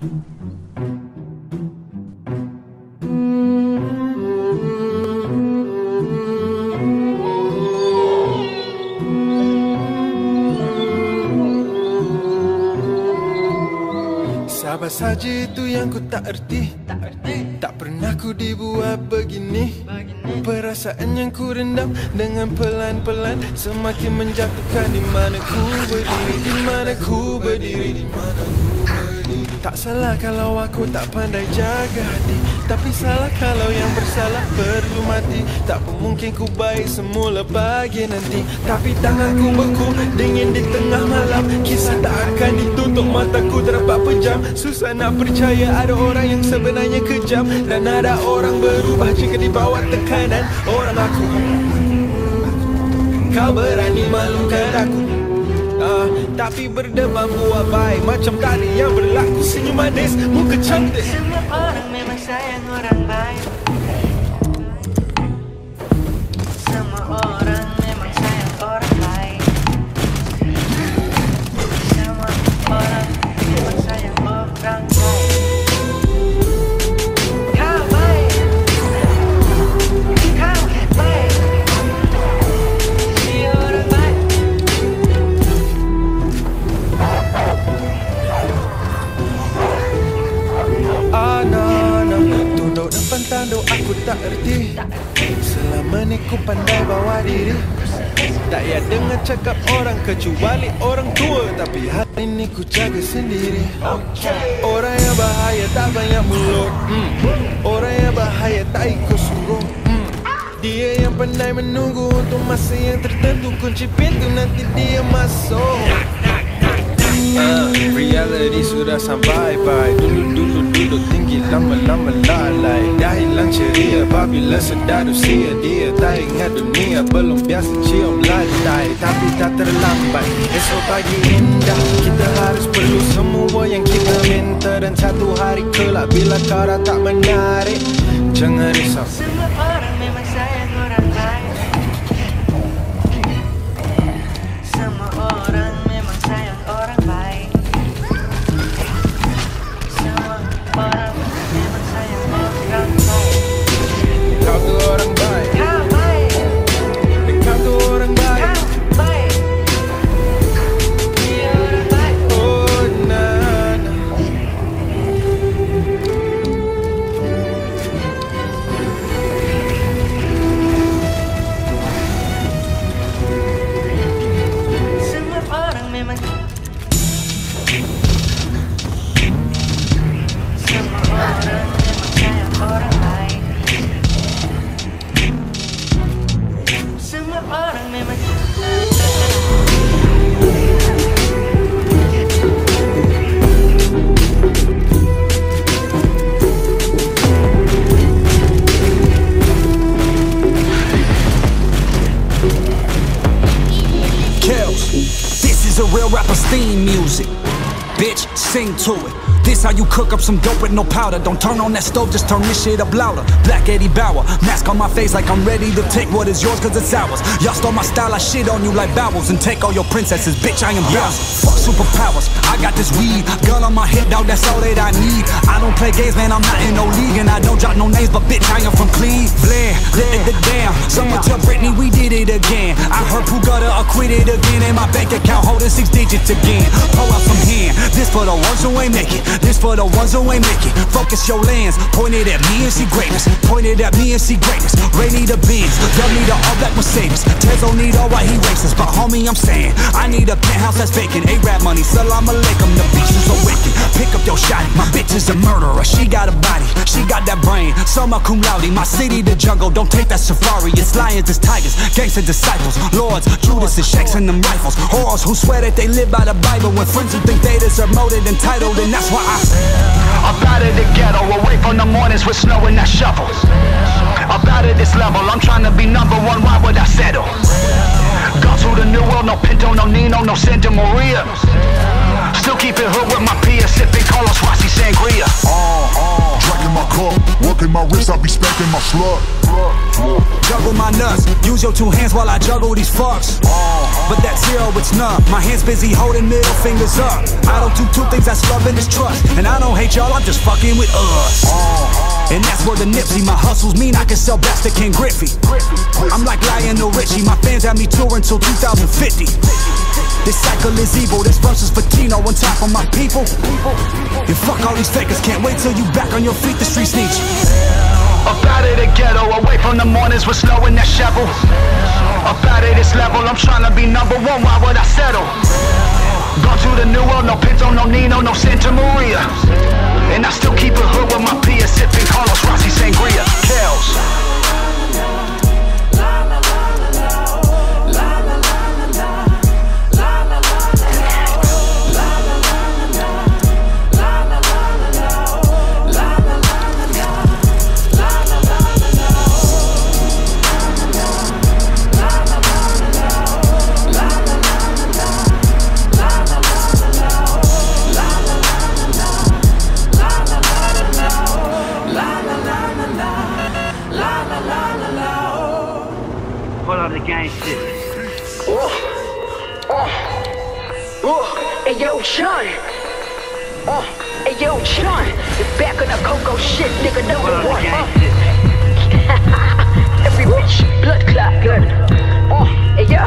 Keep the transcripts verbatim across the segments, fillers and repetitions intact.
Sabar saja itu yang ku tak erti. Tak erti. Tak pernah ku dibuat begini. begini. Perasaan yang ku rendam dengan pelan-pelan semakin menjatuhkan. Di mana ku berdiri, di mana ku berdiri, di mana ku berdiri. Tak salah kalau aku tak pandai jaga hati, tapi salah kalau yang bersalah perlu mati. Tak pun mungkin ku baik semula pagi nanti, tapi tanganku beku dingin di tengah malam. Kisah tak akan ditutup, mataku terdapat pejam. Susah nak percaya ada orang yang sebenarnya kejam, dan ada orang berubah jika di bawah tekanan. Orang aku, kau berani malukan aku, uh, tapi berdebar buat baik macam tadi yang berlaku. Senyum manis, muka cantik. Semua orang memang sayang orang baik. Semua orang memang sayang orang baik. Semua orang memang sayang orang baik. Tanduk aku tak erti. Selama ni ku pandai bawa diri. Tak payah dengar cakap orang kecuali orang tua, tapi hari ni ku jaga sendiri. Orang yang bahaya tak banyak mulut, hmm. Orang yang bahaya tak ikut suruh, hmm. Dia yang pandai menunggu untuk masa yang tertentu. Kunci pintu nanti dia masuk. Uh, reality sudah sampai pai. Dulu-dulu duduk tinggi, lama-lama lalai. Dah hilang ceria apabila sedar usia dia. Tak ingat dunia, belum biasa cium lantai. Tapi tak terlambat, esok pagi indah. Kita harus perlu semua yang kita minta. Dan satu hari kelak bila kau dah tak menarik, jangan risau. Semua orang memang sayang orang baik. Semua orang memang sayang orang baik. Semua orang memang sayang orang baik. Kau tu orang baik. Kau baik. Kau tu orang baik. Kau baik. Dia orang baik. Oh nah, nah. Semua orang memang Semua orang memang sayang orang baik. Semua orang memang Kills. This is a real rapper's theme music. Bitch, sing to it. This how you cook up some dope with no powder. Don't turn on that stove, just turn this shit up louder. Black Eddie Bauer, mask on my face like I'm ready to take what is yours cause it's ours. Y'all stole my style, I shit on you like bowels. And take all your princesses, bitch, I am Bowser. Fuck superpowers, I got this weed. Gun on my hip, dog, that's all that I need. I don't play games, man, I'm not in no league. And I don't drop no names, but bitch, I am from Cleveland. Let it down, someone tell Britney we did it again. I heard Pooh got acquitted again. And my bank account holding six digits again. Pull out some hand, this for the ones who ain't make it. This for the ones who ain't make it. Focus your lens, pointed at me and see greatness. Pointed at me and see greatness. Ray need a Benz, Dub need a all black Mercedes. Tezo need all white, he racist. But homie, I'm saying, I need a penthouse that's vacant. A-rap money, salam alaikum, the beach is so wicked. Pick up your shot, my bitch is a murderer. She got a body, she got that brain. Summa cum laude, my city the jungle. Don't take that safari, it's lions, it's tigers. Gangsta disciples, lords, Judas and Shanks and them rifles. Whores who swear that they live by the Bible. When friends who think they deserve more than entitled. And that's why I I'm out of the ghetto, away from the mornings with snow and that shovel. I'm out of this level, I'm trying to be number one, why would I settle? Go to the new world, no Pinto, no Nino, no Santa Maria. Still keep it hood with my peers, sipping Carlos Rossi Sangria. Uh, uh, drinking my cup, working my my wrist, I be spanking my slug. Juggle my nuts, use your two hands while I juggle these fucks. But that zero, it's none. My hands busy holding middle fingers up. I don't do two things, that's love and it's trust. And I don't hate y'all, I'm just fucking with us. And that's where the Nipsey, my hustles mean I can sell best to Ken Griffey. I'm like Lionel Richie, my fans have me touring till two thousand fifty. This cycle is evil, this verse is for Tino on top of my people. And fuck all these fakers, can't wait till you back on your feet, the streets need you. Up out of the ghetto, away from the mornings with snow in that shovel. Up out of this level, I'm trying to be number one, why would I settle? Gone to the new world, no Pinto, no Nino, no Santa Maria. And I still keep it hood with my peers, sipping Carlos Rossi Sangria. Kells. Hold on, the gang shit. Oh, oh, oh, hey yo, Sean. Oh, hey yo, Sean. You're back on the Coco shit, nigga, number Hold on, one. the gang Uh. shit. Every bitch, blood clot, good. Oh, hey yo.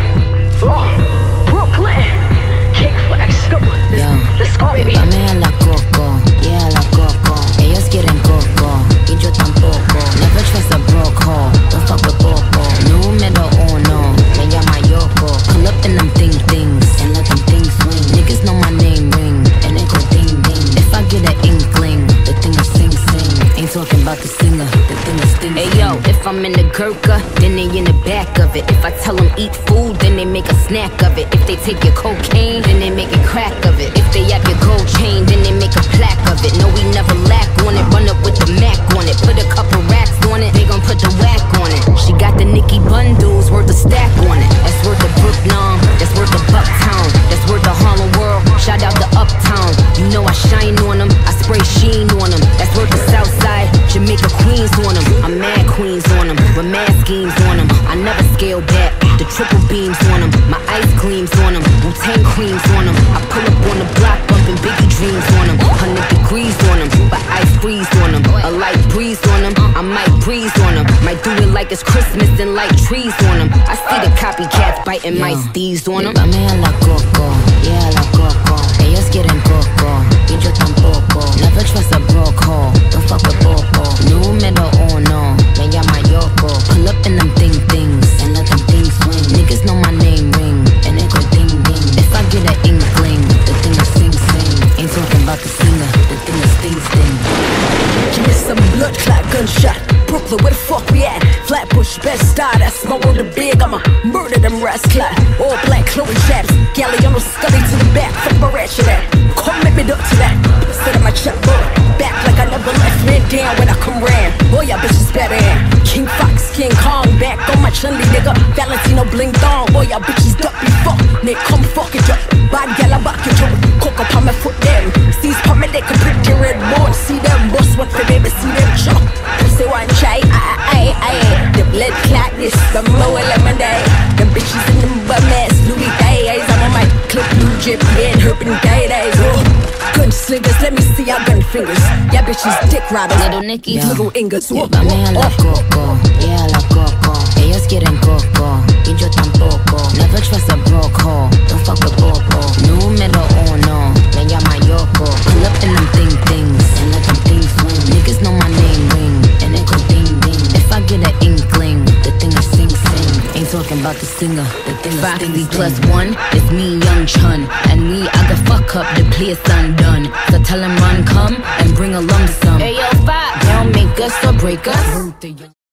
Oh, Brooklyn. King Flex, go. Let's go, baby. Dame a la Coco, yeah, a la Coco. Ellos quieren Coco, y yo tampoco. Never trust a broke hoe, don't fuck with Popo. Número uno, me llama Yoko. Pull up in them thing things, and let them things swing. Niggas know my name ring, and it go ding ding. If I get an inkling, the thing is sing sing. Ain't talking about the singer, the thing is sting. Hey yo, if I'm in the Gurkha, then they in the back of it. If I tell them eat food, then they make a snack of it. If they take your cocaine, then they make a crack of it. If they have your gold chain, then they make a plaque of it. No, we never lack on it. Run up with the Mac on it. Put a couple racks on it. They gon' put the whack on it. She got the Nicki bundles worth a stack on it. That's worth the Brooklyn. That's worth the Bucktown. That's worth the Harlem World. Shout out the Uptown. You know I shine on them. I spray sheen on them. That's worth the Southside. Jamaica Queens on them. I'm mad Queens on them. With mad schemes on them. I never scale back. The triple beams on them. My ice creams on them. Wu-Tang creams on them. I pull up on the block bumping Biggie dreams on them. Hundred degrees on them. But ice freeze on them. A light breeze on them. I might breeze on them. Might do it like it's Christmas and light trees on them. I see the copycats biting my steez on them. Dame a la Coco, yeah, a la Coco. Ellos quieren Coco, y yo tampoco. Never trust a broke hoe, don't fuck with Popo. Número uno, me llama Yoko. Pull up in them thing things, and let them things swing. Niggas know my name ring, and it go ding ding. If I get an inkling, the thing is sing sing. Ain't talking about the singer, the thing is sting sting. Give me some blood clot gunshot. Brooklyn, where the fuck we at? Flatbush, best star, that's my world of big. I'ma murder them rats clot. All black Chloe chaps. Galliano Scully to the back. Fuck my ratchet at. Come make me up to that. Sit on my check boy. Back like I never left me down when I come round. Boy, y'all bitches better in. King Fox, King Kong, back on my chunly nigga. Valentino bling thong. Boy, y'all bitches duck me fuck. Nick, come fuck it up. Bad gal, I back it up. Cook up on my foot them. Seize pop me, they can prick the red board. See them boss, what for baby, see them chop. Pussy one chai, aye, aye, aye. The blood clot, this, the lower lemon day. Them bitches in them bum ass, Louis days. I'm on my clip, blue drip, and herping day days. Gun slingers, let me see your gun fingers. Yeah, bitches dick riders. Little Nicky, little Ingers. Dame a la Coco, yeah, a la Coco. Ellos quieren Coco, y yo tampoco. Never trust a broke hoe, don't fuck with Popo. Número uno, me llama Yoko. Pull up in them thing things, and let them things swing. Niggas know my name ring, and it go ding ding. If I get an inkling, the thing is sing sing. Ain't talking about the singer, the thing is sting sting. Plus one, it's me, Young Chun. And me, I can fuck up the place undone. So tell him run, come, and bring a lump sum. Hey yo, Fox, they don't make us or break us.